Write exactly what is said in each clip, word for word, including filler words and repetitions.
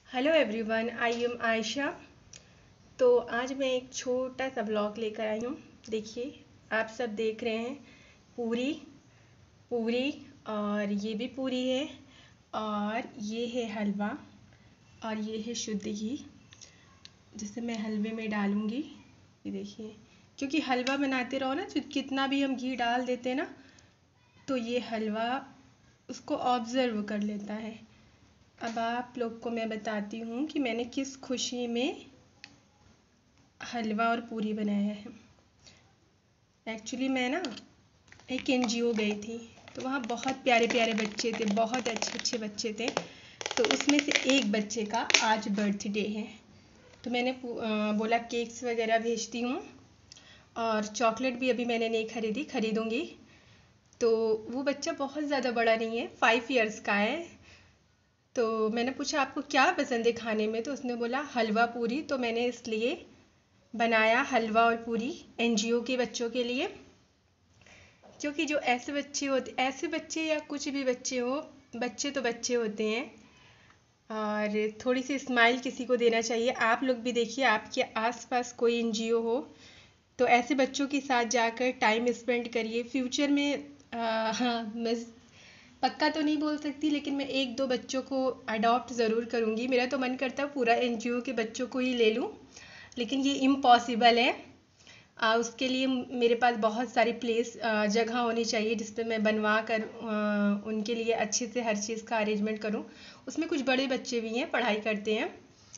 Hello everyone, I am Ayesha. तो आज मैं एक छोटा सा ब्लॉग लेकर आई हूँ। देखिए, आप सब देख रहे हैं पूरी पूरी और ये भी पूरी है, और ये है हलवा, और ये है शुद्ध घी जिसे मैं हलवे में डालूंगी। ये देखिए, क्योंकि हलवा बनाते रहो ना, तो कितना भी हम घी डाल देते हैं ना, तो ये हलवा उसको ऑब्जर्व कर लेता है। अब आप लोग को मैं बताती हूँ कि मैंने किस खुशी में हलवा और पूरी बनाया है। एक्चुअली मैं ना एक एनजीओ गई थी, तो वहाँ बहुत प्यारे प्यारे बच्चे थे, बहुत अच्छे अच्छे बच्चे थे। तो उसमें से एक बच्चे का आज बर्थडे है, तो मैंने बोला केक्स वगैरह भेजती हूँ, और चॉकलेट भी अभी मैंने नहीं खरीदी, खरीदूँगी। तो वो बच्चा बहुत ज़्यादा बड़ा नहीं है, फाइव इयर्स का है। तो मैंने पूछा आपको क्या पसंद है खाने में, तो उसने बोला हलवा पूरी। तो मैंने इसलिए बनाया हलवा और पूरी एनजीओ के बच्चों के लिए, क्योंकि जो ऐसे बच्चे होते, ऐसे बच्चे या कुछ भी बच्चे हो, बच्चे तो बच्चे होते हैं, और थोड़ी सी स्माइल किसी को देना चाहिए। आप लोग भी देखिए, आपके आसपास कोई एनजीओ हो तो ऐसे बच्चों के साथ जाकर टाइम स्पेंड करिए। फ्यूचर में आ, हाँ, मैं पक्का तो नहीं बोल सकती, लेकिन मैं एक दो बच्चों को अडॉप्ट ज़रूर करूँगी। मेरा तो मन करता है पूरा एनजीओ के बच्चों को ही ले लूँ, लेकिन ये इम्पॉसिबल है। आ, उसके लिए मेरे पास बहुत सारी प्लेस जगह होनी चाहिए जिस पे मैं बनवा कर आ, उनके लिए अच्छे से हर चीज़ का अरेंजमेंट करूँ। उसमें कुछ बड़े बच्चे भी हैं, पढ़ाई करते हैं।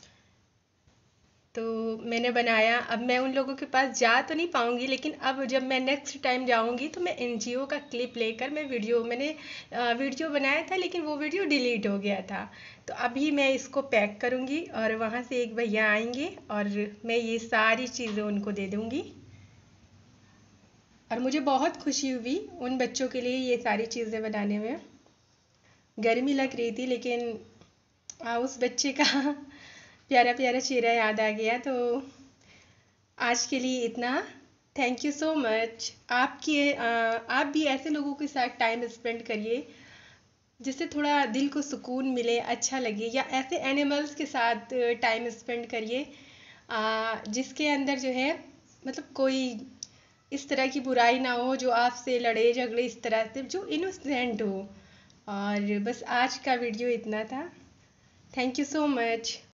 तो मैंने बनाया। अब मैं उन लोगों के पास जा तो नहीं पाऊँगी, लेकिन अब जब मैं नेक्स्ट टाइम जाऊँगी तो मैं एनजीओ का क्लिप लेकर मैं वीडियो मैंने आ, वीडियो बनाया था, लेकिन वो वीडियो डिलीट हो गया था। तो अभी मैं इसको पैक करूँगी, और वहाँ से एक भैया आएंगे और मैं ये सारी चीज़ें उनको दे दूँगी। और मुझे बहुत खुशी हुई उन बच्चों के लिए ये सारी चीज़ें बनाने में। गर्मी लग रही थी, लेकिन आ, उस बच्चे का प्यारा प्यारा चेहरा याद आ गया। तो आज के लिए इतना। Thank you so much. आपकी आ, आप भी ऐसे लोगों के साथ टाइम स्पेंड करिए जिससे थोड़ा दिल को सुकून मिले, अच्छा लगे। या ऐसे एनिमल्स के साथ टाइम स्पेंड करिए आ, जिसके अंदर जो है, मतलब कोई इस तरह की बुराई ना हो जो आपसे लड़े झगड़े, इस तरह से जो इनोसेंट हो। और बस आज का वीडियो इतना था। Thank you so much.